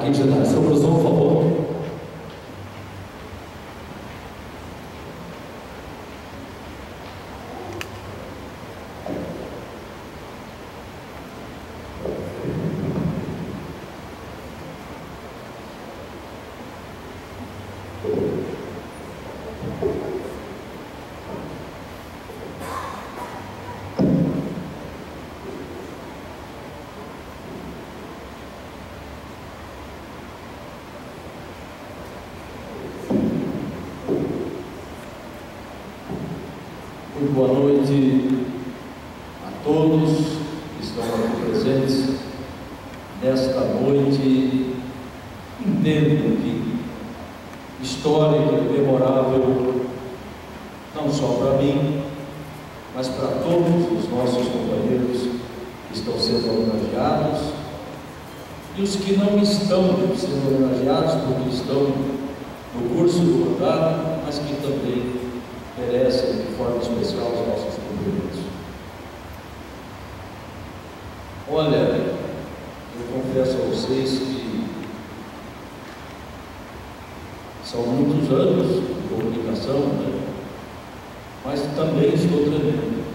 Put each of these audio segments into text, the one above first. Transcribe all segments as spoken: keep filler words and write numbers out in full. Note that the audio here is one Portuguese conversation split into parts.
Aqui já está. São Brusão, por favor. Muito boa noite a todos que estão aqui presentes nesta noite. Entendo que histórica e memorável, não só para mim, mas para todos os nossos companheiros que estão sendo homenageados e os que não estão sendo homenageados porque estão no curso do mandato, mas que também merecem de forma especial os nossos cumprimentos. Olha, eu confesso a vocês que são muitos anos de comunicação, né? Mas também estou tremendo.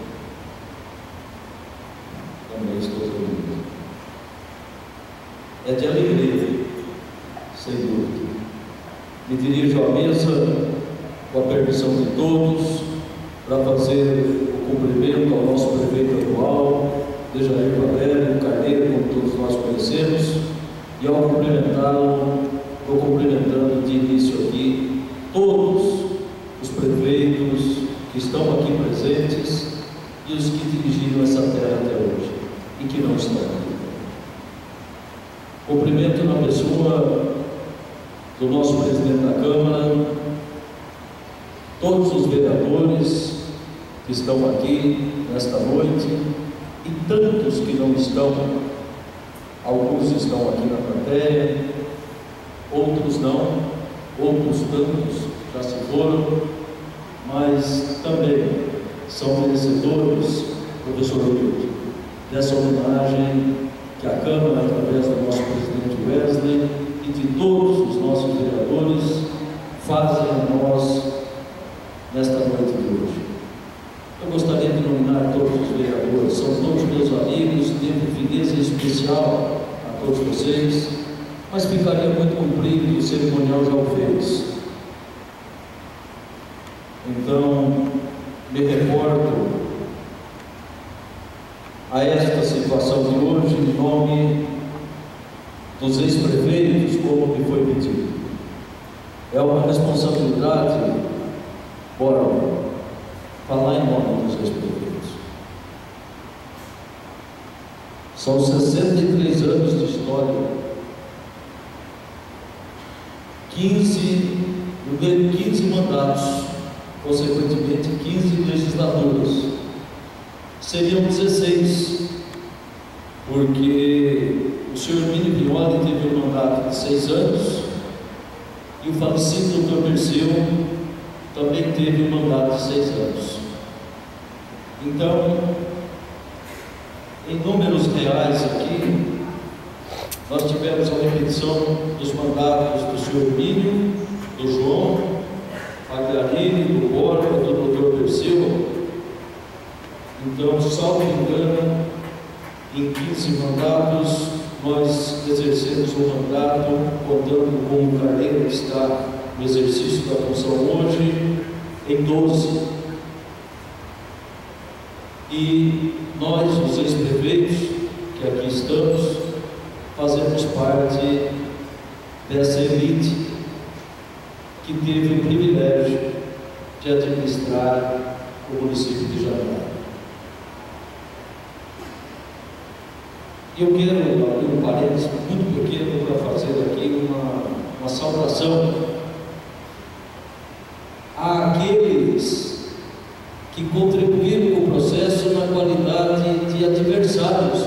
Também estou tremendo. É de alegria, sem dúvida. Me dirijo à mesa com a permissão de todos, para fazer o cumprimento ao nosso prefeito atual, Dejair Valério Carneiro, como todos nós conhecemos, e ao cumprimentá-lo, estou cumprimentando de início aqui todos os prefeitos que estão aqui presentes e os que dirigiram essa terra até hoje e que não estão aqui. Cumprimento na pessoa do nosso presidente da Câmara, todos os vereadores que estão aqui nesta noite e tantos que não estão, alguns estão aqui na plateia, outros não, outros tantos já se foram, mas também são merecedores, professor Wilton, dessa homenagem que a Câmara, através do nosso presidente Wesley e de todos os nossos vereadores, fazem a nós nesta noite de hoje. Eu gostaria de nominar todos os vereadores, são todos meus amigos, devo fineza especial a todos vocês, mas ficaria muito comprido, o cerimonial já o fez. Então, me reporto a esta situação de hoje em nome dos ex-prefeitos, como me foi pedido. É uma responsabilidade, bora falar em nome dos ex-prefeitos. São sessenta e três anos de história, quinze, quinze mandatos, consequentemente quinze legislaturas. Seriam dezesseis, porque o senhor Mini Violi teve um mandato de seis anos e o falecido doutor Perseu também teve um mandato de seis anos. Então, em números reais aqui, nós tivemos a repetição dos mandatos do senhor Mínio, do João, Pagliarini, do Borba, do doutor Perseu. Então, salvo engano, em quinze mandatos, nós exercemos o mandato, contando com o Carneiro que está no exercício da função hoje, em doze. E nós, os ex-prefeitos, que aqui estamos, fazemos parte dessa elite que teve o privilégio de administrar o município de Jaraguá. E eu quero abrir um parênteses muito pequeno para fazer aqui uma, uma saudação àqueles que contribuíram com o processo na qualidade de adversários,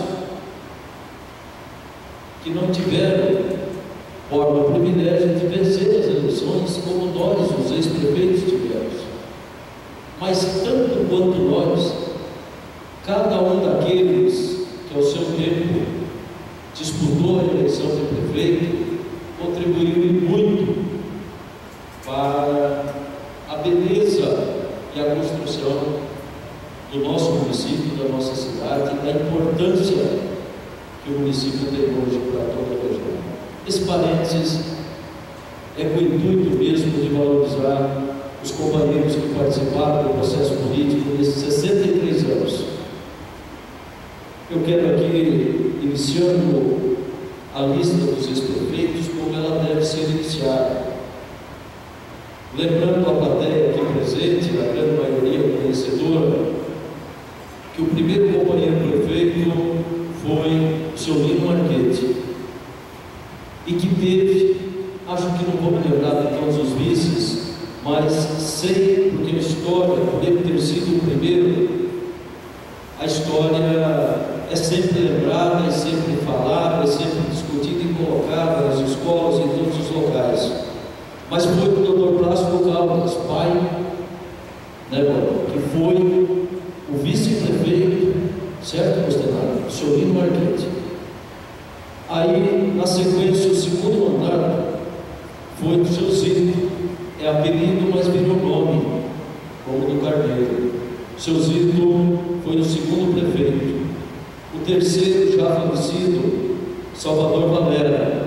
que não tiveram, por o privilégio de vencer as eleições, como nós, os ex-prefeitos, tivemos. Mas, tanto quanto nós, cada um daqueles que ao seu tempo disputou a eleição de prefeito, contribuiu muito para a beleza e a construção do nosso município, da nossa cidade, da importância que o município tem hoje para toda a região. Esse parênteses é com o intuito mesmo de valorizar os companheiros que participaram do processo político nesses sessenta e três anos. Eu quero aqui, iniciando a lista dos ex-prefeitos, como ela deve ser iniciada. Lembrando a plateia aqui presente, a grande maioria conhecedora, que o primeiro companheiro prefeito foi o seu Lino Marchetti, e que teve, acho que não vou me lembrar de todos os vices, mas sei, porque a história, por ele ter sido o primeiro, a história é sempre lembrada, é sempre falada, é sempre discutida e colocada nas escolas e em todos os locais. Mas foi o doutor Plácido Caldas, pai, né, que foi o vice-prefeito, certo, Costenário? O senhor Lino Marchetti. Aí, na sequência, o segundo mandato foi do seu Zito, é apelido, mas virou nome, como do Carneiro. O seu Zito foi o segundo prefeito. O terceiro, já falecido, Salvador Valera.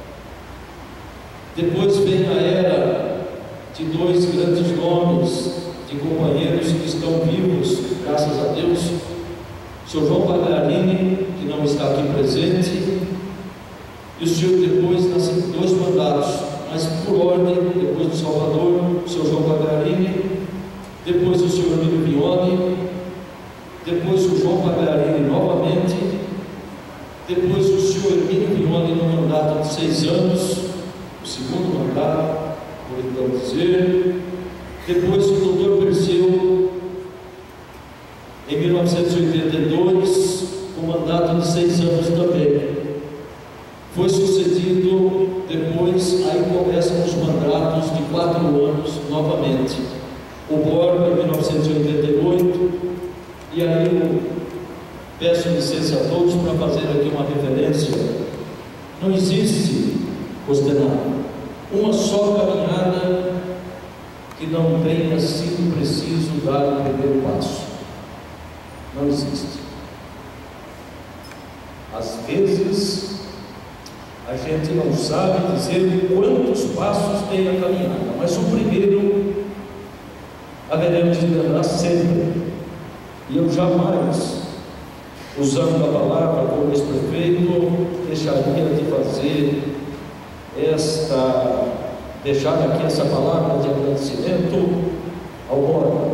Depois vem a era de dois grandes nomes, de companheiros que estão vivos, graças a Deus. O senhor João Pagliarini, que não está aqui presente, e o senhor depois, dois mandatos, mas por ordem, depois do Salvador, o senhor João Pagliarini, depois o senhor Emílio Vioni, depois o João Pagliarini novamente, depois o senhor Emílio Vioni no mandato de seis anos, o segundo mandato, podemos dizer, depois o doutor Perseu, em mil novecentos e oitenta e dois, com mandato de seis anos também. Foi sucedido depois, aí começam os mandatos de quatro anos novamente. O Borba, em mil novecentos e oitenta e oito, e aí eu peço licença a todos para fazer aqui uma referência. Não existe, Costenário, uma só caminhada que não tenha sido preciso dar o primeiro passo. Não existe. Às vezes, a gente não sabe dizer quantos passos tem a caminhada, mas o primeiro haveremos de lembrar sempre. E eu jamais, usando a palavra como ex-prefeito, deixaria de fazer esta, deixar aqui essa palavra de agradecimento ao Borba,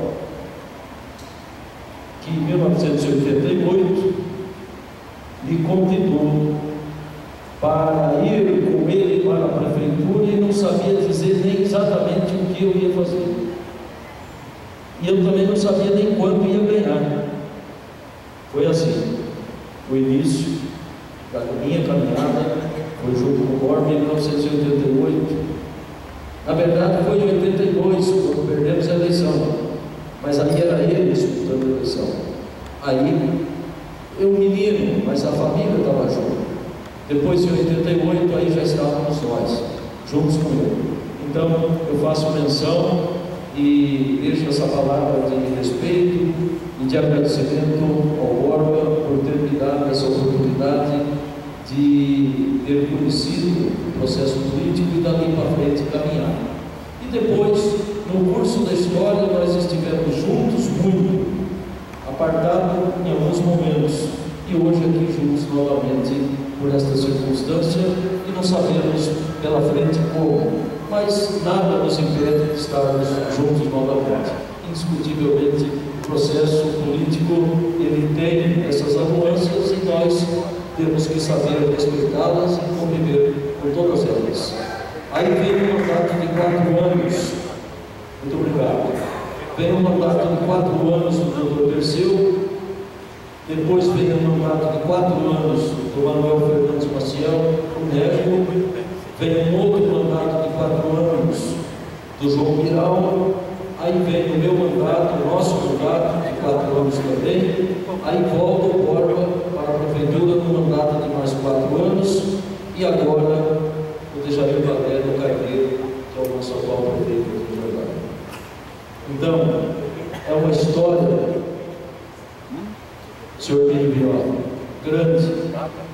que em mil novecentos e oitenta e oito me convidou para ir com ele para a prefeitura e não sabia dizer nem exatamente o que eu ia fazer. E eu também não sabia nem quanto ia ganhar. Foi assim, o início da minha caminhada foi junto com o Borba em mil novecentos e oitenta e oito. Na verdade foi em oitenta e dois, quando perdemos a eleição, mas aí era ele disputando a eleição. Aí, eu menino, mas a família estava junto. Depois em oitenta e oito, aí já estávamos nós, juntos com ele. Então, eu faço menção e deixo essa palavra de respeito e de agradecimento ao Borba por ter me dado essa oportunidade de ter conhecido o processo político e dali para frente caminhar. E depois, no curso da história, nós estivemos juntos muito, apartado em alguns momentos, e hoje aqui juntos novamente por esta circunstância, e não sabemos pela frente como, mas nada nos impede de estarmos juntos novamente. Indiscutivelmente, o processo político, ele tem essas nuances e nós temos que saber respeitá-las e conviver com todas elas. Aí vem o mandato de quatro anos, muito obrigado, vem o mandato de quatro anos do doutor Perseu, depois vem o mandato de quatro anos do Manuel Fernandes Maciel, o médico, vem um outro mandato de quatro anos do João Miral, aí vem o meu mandato, o nosso mandato de quatro anos também, aí volta o Borba para a prefeitura no mandato de mais quatro anos, e agora vou deixar Jair Valério Carneiro, que é o nosso atual prefeito de Jordão. Então, é uma história, senhor Viola, grande.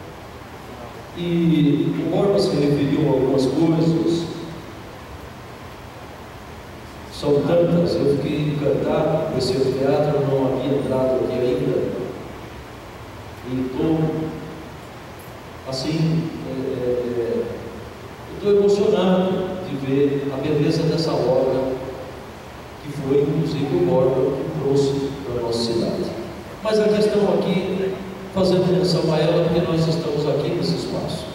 E o Borba se referiu a algumas coisas, são tantas, eu fiquei encantado com esse teatro, eu não havia entrado aqui ainda, e estou, assim, estou é, é, emocionado de ver a beleza dessa obra, que foi, inclusive, o Borba que trouxe para a nossa cidade. Mas a questão aqui, fazendo menção a ela, porque nós estamos aqui nesse espaço.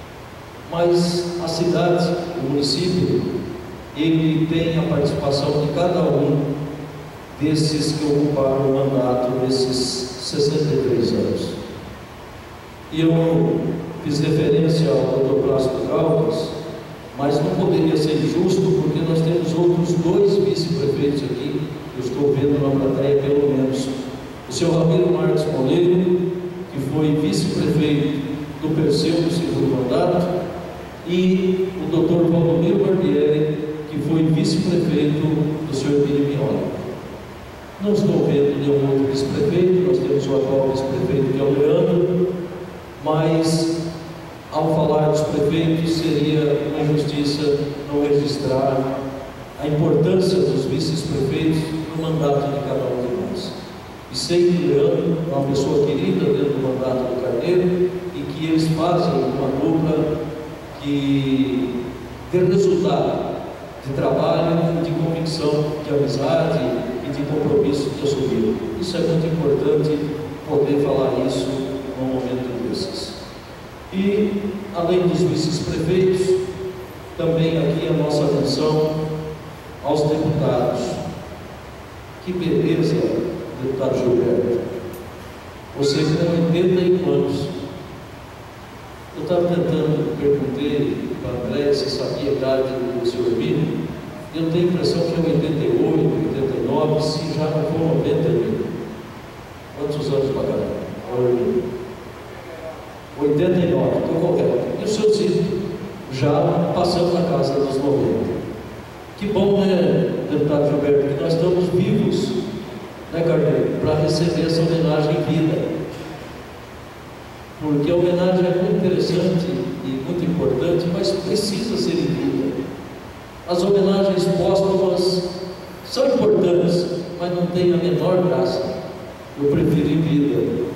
Mas a cidade, o município, ele tem a participação de cada um desses que ocuparam o mandato nesses sessenta e três anos. E eu fiz referência ao doutor Plácido Caldas, mas não poderia ser justo, porque nós temos outros dois vice-prefeitos aqui, eu estou vendo na plateia pelo menos. O senhor Ramiro Marques Moleiro, que foi vice-prefeito do Perseu no segundo mandato, e o doutor Valdomiro Barbieri, que foi vice-prefeito do senhor Emílio Miola. Não estou vendo nenhum outro vice-prefeito, nós temos o atual vice-prefeito, que é o Leandro, mas, ao falar dos prefeitos, seria uma injustiça não registrar a importância dos vice-prefeitos no mandato de cada um de nós. E sei que o Leandro é uma pessoa querida dentro do mandato do Carneiro e que eles fazem uma dupla que dê resultado de trabalho, de convicção, de amizade e de compromisso de assumir. Isso é muito importante poder falar isso num momento desses. E, além dos vice-prefeitos, também aqui a nossa atenção aos deputados. Que beleza, deputado Gilberto, você com oitenta e um anos. Eu estava tentando, perguntei para a André se sabia a idade do senhor Emílio, e eu tenho a impressão que é oitenta e oito, oitenta e nove, se já não for noventa e oito. Quantos anos para cá? oitenta e nove, estou correto. E o seu Cito, já passando na casa dos noventa. Que bom, né, deputado Gilberto, que nós estamos vivos, né, Carneiro, para receber essa homenagem em vida. Porque a homenagem é muito interessante e muito importante, mas precisa ser em vida. As homenagens póstumas são importantes, mas não têm a menor graça. Eu prefiro em vida.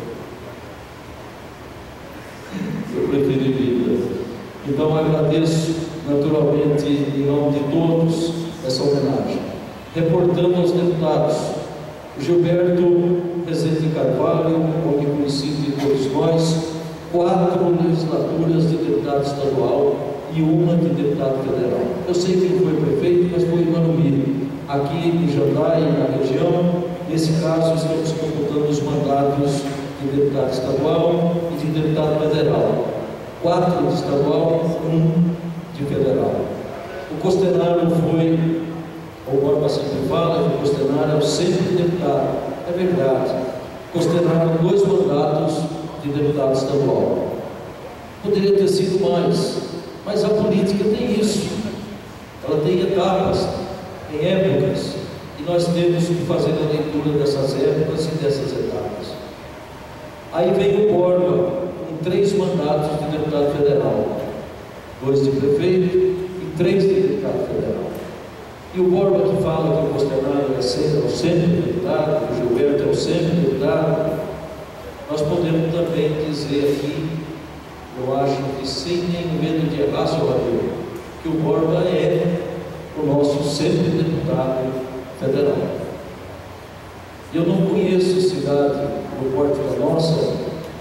Eu prefiro em vida. Então agradeço naturalmente em nome de todos essa homenagem. Reportando aos deputados, Gilberto Rezende Carvalho, como conhecido de todos nós, quatro legislaturas de deputado estadual e uma de deputado federal. Eu sei que ele foi prefeito, mas foi em Manumiri, aqui em Jandai, na região. Nesse caso, estamos computando os mandatos de deputado estadual e de deputado federal. Quatro de estadual, um de federal. O Costenaro foi, o Borba sempre fala que o Costenaro é o sempre deputado. É verdade. Costenaro dois mandatos de deputado estadual. Poderia ter sido mais, mas a política tem isso. Ela tem etapas, tem épocas, e nós temos que fazer a leitura dessas épocas e dessas etapas. Aí vem o Borba, com três mandatos de deputado federal, dois de prefeito e três de deputado federal. E o Borba que fala que o Costenaro é sempre, é o sempre deputado, que o Gilberto é o sempre deputado, nós podemos também dizer aqui, eu acho que sem nenhum medo de errar, senhor Ramiro, que o Borba é o nosso sempre deputado federal. Eu não conheço cidade do porte da nossa,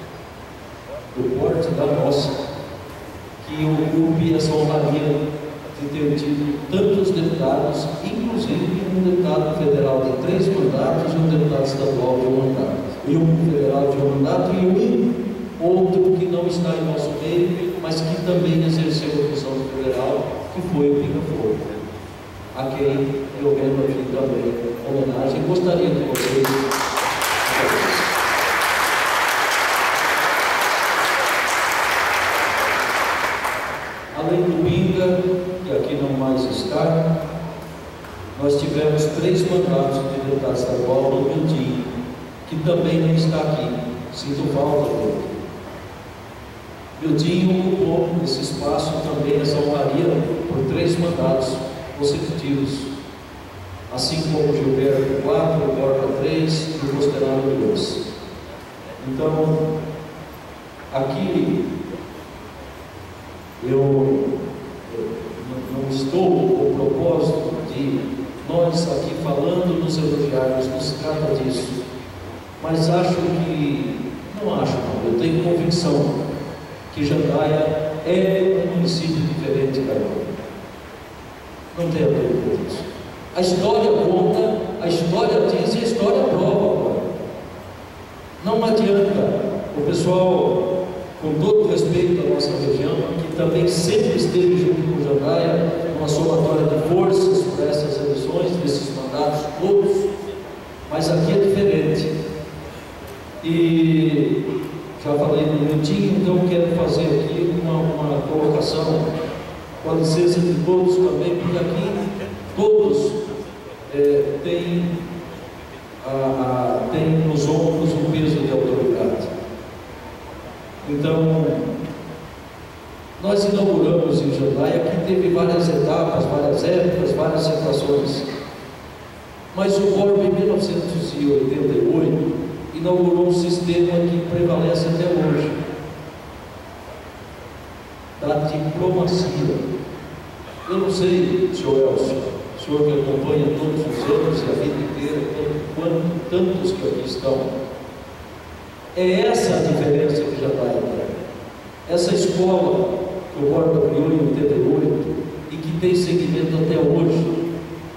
do porte da nossa, que ocupe essa honraria de ter tido tantos deputados, inclusive um deputado federal de três mandatos e um deputado estadual de um mandato, e um federal de um mandato e um outro que não está em nosso meio, mas que também exerceu a função federal, que foi o Pinga Fogo, a quem eu rendo aqui também homenagem. Gostaria de vocês. Além do Pinga, refrescar, nós tivemos três mandatos de deputado estadual no Miltinho, que também não está aqui, sinto falta dele. Miltinho ocupou esse espaço também, essa honraria, por três mandatos consecutivos, assim como Gilberto quatro, Borba três e o Costenaro dois. Então, aqui eu, eu não estou com o propósito de nós aqui falando nos elogiarmos, não se trata disso, mas acho que, não acho não, eu tenho convicção que Jandaia é um município diferente da outra. Não tenho dúvida disso. A história conta, a história diz e a história prova. Não adianta o pessoal, com todo o respeito à nossa região, que também sempre esteve junto com Jandaia, numa somatória de forças para essas eleições, desses mandatos todos, mas aqui é diferente. E já falei no Miltinho, então quero fazer aqui uma, uma colocação com a licença de todos também, porque aqui todos é, têm, a, a, têm nos ombros um peso de autoridade. Então, nós inauguramos em Jandaia, que teve várias etapas, várias épocas, várias situações, mas o Borba, em mil novecentos e oitenta e oito, inaugurou um sistema que prevalece até hoje, da diplomacia. Eu não sei, senhor Elcio, o senhor que acompanha todos os anos e a vida inteira, quanto, tantos que aqui estão, é essa a diferença que já está aí. Essa escola que o Borba criou em oitenta e oito e que tem seguimento até hoje,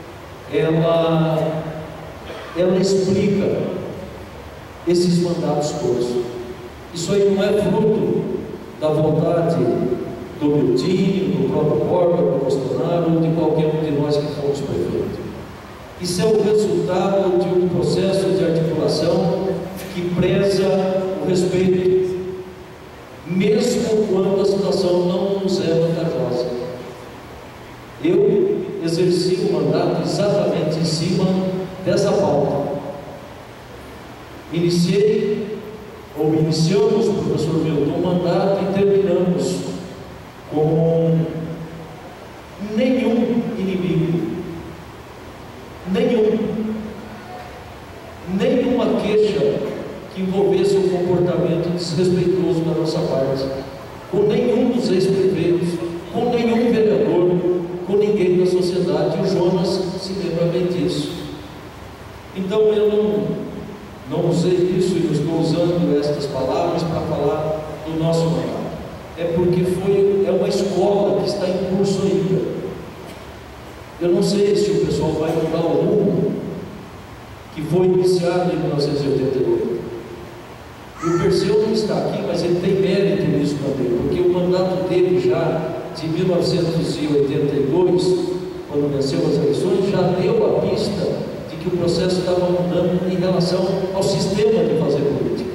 ela, ela explica esses mandatos todos. Isso aí não é fruto da vontade do Miltinho, do próprio Borba, do Costenaro ou de qualquer um de nós que fomos prefeitos. Isso é o resultado de um processo de articulação que preza o respeito, mesmo quando a situação não nos é vantajosa. Eu exerci o mandato exatamente em cima dessa pauta. Iniciei, ou iniciamos, professor Milton, um mandato e terminamos com nenhum inimigo, nenhum, nenhuma queixa que envolvesse um comportamento desrespeitoso da nossa parte, com nenhum dos ex-prefeitos, com nenhum vereador, com ninguém da sociedade. E o Jonas se lembra bem disso. Então eu não Não usei isso e não estou usando estas palavras para falar do nosso mandato. É porque foi, é uma escola que está em curso ainda. Eu não sei se o pessoal vai mudar o rumo que foi iniciado em mil novecentos e oitenta e oito. E o Perseu não está aqui, mas ele tem mérito nisso também, porque o mandato dele já, de mil novecentos e oitenta e dois, quando venceu as eleições, já deu a pista que o processo estava mudando em relação ao sistema de fazer política.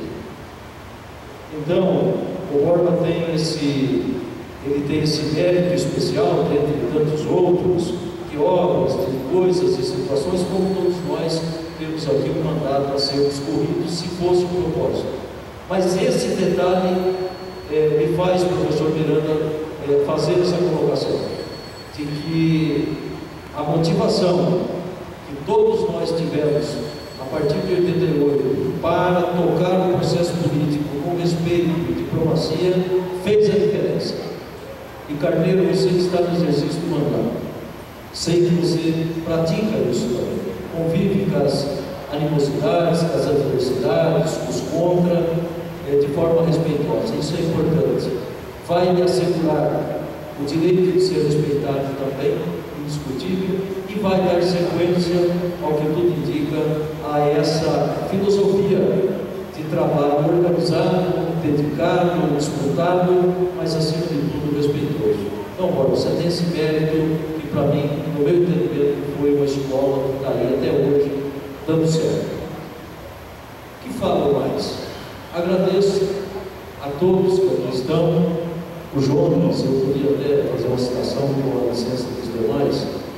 Então, o Borba tem esse, ele tem esse mérito especial, dentre tantos outros, de obras, de coisas e situações, como todos nós temos aqui um mandato a ser discorrido, se fosse o propósito. Mas esse detalhe é, me faz, professor Miranda, é, fazer essa colocação, de que a motivação que todos nós tivemos a partir de oitenta e oito para tocar o processo político com respeito e diplomacia fez a diferença. E Carneiro, você que está no exercício do mandato, sei que você pratica isso também, convive com as animosidades, com as adversidades, com os contra, é, de forma respeitosa. Isso é importante. Vai lhe assegurar o direito de ser respeitado também, indiscutível, e vai dar sequência ao que tudo indica a essa filosofia de trabalho organizado, dedicado, disputado, mas acima de tudo respeitoso. Então, Borba, você tem esse mérito que para mim, no meu entendimento, foi uma escola que está aí até hoje dando certo. O que falo mais? Agradeço a todos que aqui estão. O Jonas, eu podia até fazer uma citação com a licença dos demais,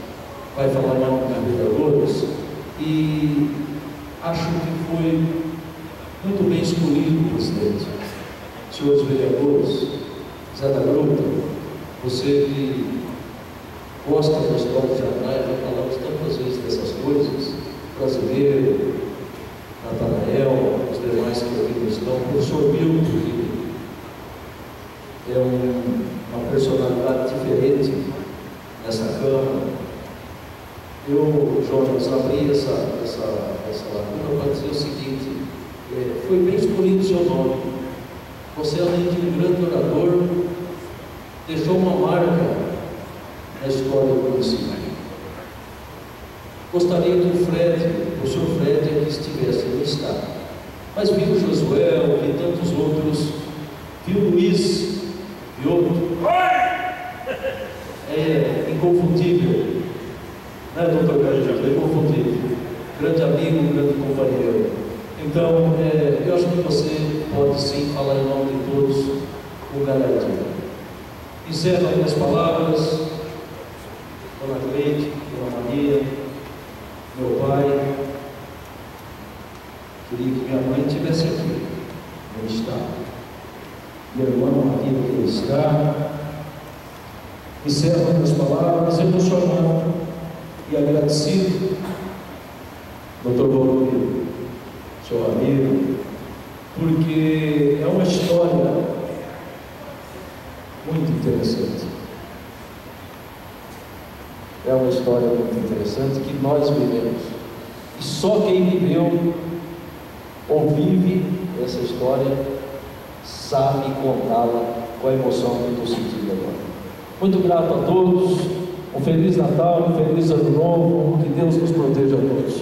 vai falar em nome dos vereadores, e acho que foi muito bem escolhido, presidente. Senhores vereadores, Zé da Gruta, você que gosta da história de Jandai, já falamos tantas vezes dessas coisas, brasileiro, Natanael, os demais que aqui estão, o professor Milton, que é um, uma personalidade diferente nessa Câmara. Eu, Jonas, abri essa, essa, essa lacuna para dizer o seguinte: é, foi bem escolhido o seu nome. Você, além de um grande orador, deixou uma marca na história do município. Gostaria que o Fred, o senhor Fred, aqui estivesse, ele está. Mas viu o Josué, e tantos outros, viu o Luiz e outro. É inconfundível, né, doutor Carlos? É inconfundível. Grande amigo, grande companheiro. Então, é, eu acho que você pode sim falar em nome de todos com garantia. Encerro algumas palavras, Dona Cleide, Dona Maria, meu pai. Queria que minha mãe estivesse aqui, não está. Minha irmã Maria, que está. Encerro algumas palavras, emocionado e agradecido, doutor Valdir, seu amigo, porque é uma história muito interessante. É uma história muito interessante que nós vivemos. E só quem viveu ou vive essa história sabe contá-la com a emoção que eu estou sentindo agora. Muito grato a todos. Um Feliz Natal, um Feliz Ano Novo. Que Deus nos proteja a todos.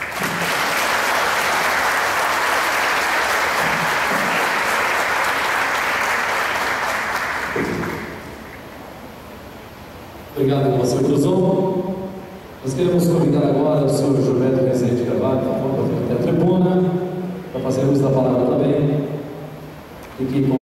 Obrigado pela sua inclusão. Nós queremos convidar agora o senhor Gilberto Rezende Carvalho, por favor, para vir até a tribuna, para fazer uso da palavra também. E que